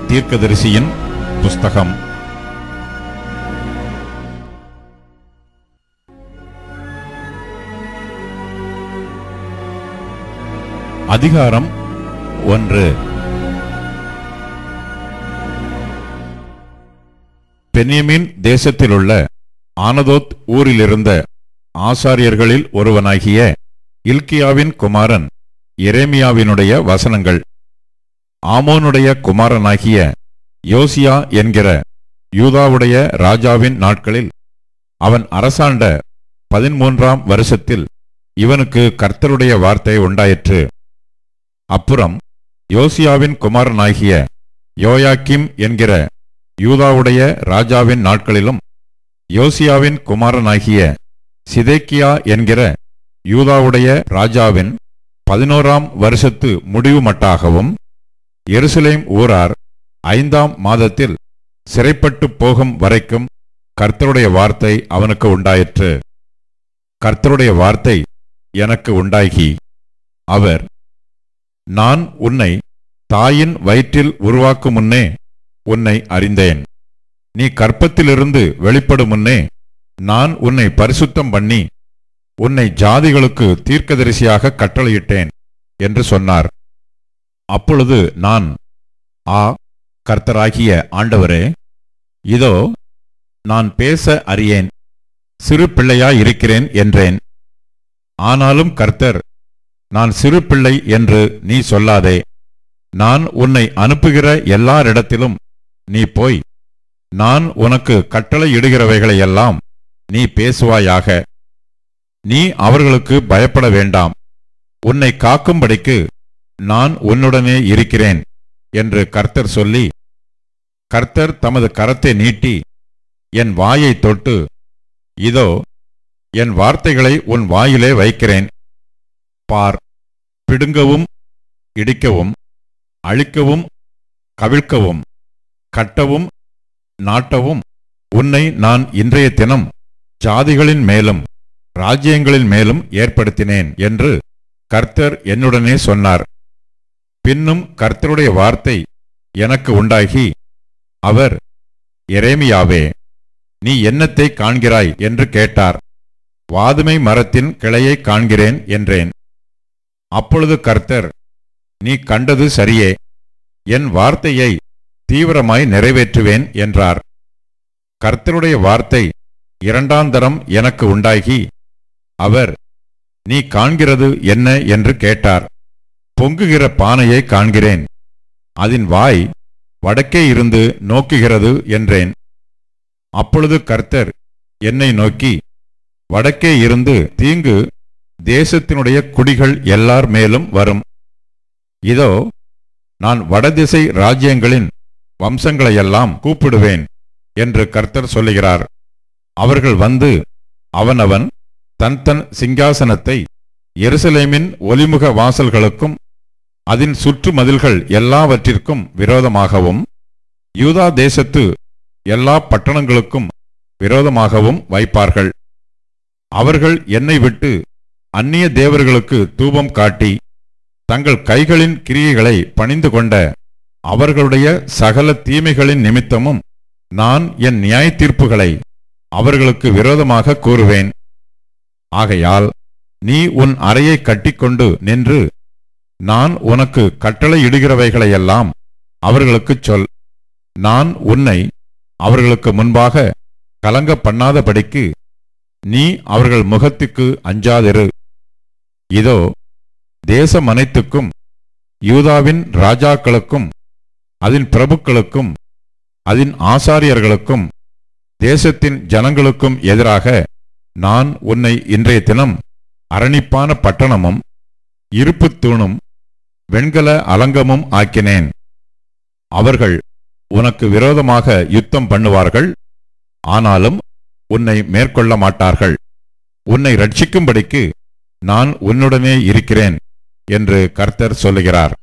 தீர்க்கதரிசியின் புஸ்தகம். அதிகாரம் 1. பென்யமீன் தேசத்திலுள்ள ஆனதோத் ஊரிலிருந்த ஆசாரியர்களில் ஒருவனாகிய இல்க்கியாவின் குமாரன் எரேமியாவினுடைய வசனங்கள். ஆமோனுடைய குமாரனாகிய யோசியா என்கிற யூதாவுடைய ராஜாவின் நாட்களில் அவன் அரசாண்ட 13ஆம் வருஷத்தில் இவனுக்கு கர்த்தருடைய வார்த்தை உண்டாயிற்று. அப்புறம் யோசியாவின் குமாரனாகிய யோயாக்கிம் என்கிற யூதாவுடைய ராஜாவின் நாட்களிலும் யோசியாவின் குமாரனாகிய சிதேக்கியா என்கிற யூதாவுடைய ராஜாவின் 11ஆம் வருஷத்து முடிவு மட்டாகவும் எருசலேம் ஊரார் 5ஆம் மாதத்தில் சிறைப்பட்டு போகும் வரைக்கும் கர்த்தருடைய வார்த்தை அவனுக்கு உண்டாயிற்று. கர்த்தருடைய வார்த்தை எனக்கு உண்டாகி, அவர், நான் உன்னை தாயின் வயிற்றில் உருவாக்கும் முன்னே உன்னை அறிந்தேன். நீ கர்ப்பத்திலிருந்து வெளிப்படும் முன்னே நான் உன்னை பரிசுத்தம் பண்ணி உன்னை ஜாதிகளுக்கு தீர்க்கதரிசியாக கட்டளையிட்டேன் என்று சொன்னார். அப்பொழுது நான், கர்த்தராகிய ஆண்டவரே, இதோ நான் பேச அறியேன், சிறு பிள்ளையாயிருக்கிறேன் என்றேன். ஆனாலும் கர்த்தர், நான் சிறு பிள்ளை என்று நீ சொல்லாதே. நான் உன்னை அனுப்புகிற எல்லாரிடத்திலும் நீ போய் நான் உனக்கு கட்டளையிடுகிறவைகளையெல்லாம் நீ பேசுவாயாக. நீ அவர்களுக்கு பயப்பட வேண்டாம். உன்னை காக்கும்படிக்கு நான் உன்னுடனே இருக்கிறேன் என்று கர்த்தர் சொல்லி, கர்த்தர் தமது கரத்தை நீட்டி என் வாயை தொட்டு, இதோ என் வார்த்தைகளை உன் வாயிலே வைக்கிறேன். பார், பிடுங்கவும் இடிக்கவும் அழிக்கவும் கவிழ்க்கவும் கட்டவும் நாட்டவும் உன்னை நான் இன்றைய தினம் ஜாதிகளின் மேலும் ராஜ்யங்களின் மேலும் ஏற்படுத்தினேன் என்று கர்த்தர் என்னுடனே சொன்னார். பின்னும் கர்த்தருடைய வார்த்தை எனக்கு உண்டாகி, அவர், எரேமியாவே, நீ என்னத்தை காண்கிறாய் என்று கேட்டார். வாதுமை மரத்தின் கிளையை காண்கிறேன் என்றேன். அப்பொழுது கர்த்தர், நீ கண்டது சரியே, என் வார்த்தையை தீவிரமாய் நிறைவேற்றுவேன் என்றார். கர்த்தருடைய வார்த்தை 2ஆம் தரம் எனக்கு உண்டாகி, அவர், நீ காண்கிறது என்ன என்று கேட்டார். பொங்குகிற பானையை காண்கிறேன், அதன் வாய் வடக்கே இருந்து நோக்குகிறது என்றேன். அப்பொழுது கர்த்தர் என்னை நோக்கி, வடக்கே இருந்து தீங்கு தேசத்தினுடைய குடிகள் எல்லார் மேலும் வரும். இதோ நான் வடதிசை ராஜ்யங்களின் வம்சங்களையெல்லாம் கூப்பிடுவேன் என்று கர்த்தர் சொல்லுகிறார். அவர்கள் வந்து அவனவன் தன் தன் சிங்காசனத்தை எருசலேமின் ஒலிமுக வாசல்களுக்கும் அதன் சுற்று மதில்கள் எல்லாவற்றிற்கும் விரோதமாகவும் யூதா தேசத்து எல்லா பட்டணங்களுக்கும் விரோதமாகவும் வைப்பார்கள். அவர்கள் என்னை விட்டு அந்நிய தேவர்களுக்கு தூபம் காட்டி தங்கள் கைகளின் கிரியைகளை பணிந்து கொண்ட அவர்களுடைய சகல தீமைகளின் நிமித்தமும் நான் என் நியாய தீர்ப்புகளை அவர்களுக்கு விரோதமாக கூறுவேன். ஆகையால் நீ உன் அறையை கட்டிக்கொண்டு நின்று நான் உனக்கு கட்டளையிடுகிறவைகளையெல்லாம் அவர்களுக்குச் சொல். நான் உன்னை அவர்களுக்கு முன்பாக கலங்க பண்ணாதபடிக்கு நீ அவர்கள் முகத்துக்கு அஞ்சாதிரு. இதோ தேசமனைத்துக்கும் யூதாவின் ராஜாக்களுக்கும் அதன் பிரபுக்களுக்கும் அதன் ஆசாரியர்களுக்கும் தேசத்தின் ஜனங்களுக்கும் எதிராக நான் உன்னை இன்றைய தினம் அரணிப்பான பட்டணமும் இருப்புத் தூணும் வெண்கல அலங்கமும் ஆக்கினேன். அவர்கள் உனக்கு விரோதமாக யுத்தம் பண்ணுவார்கள், ஆனாலும் உன்னை மேற்கொள்ள மாட்டார்கள். உன்னை ரட்சிக்கும்படிக்கு நான் உன்னுடனே இருக்கிறேன் என்று கர்த்தர் சொல்லுகிறார்.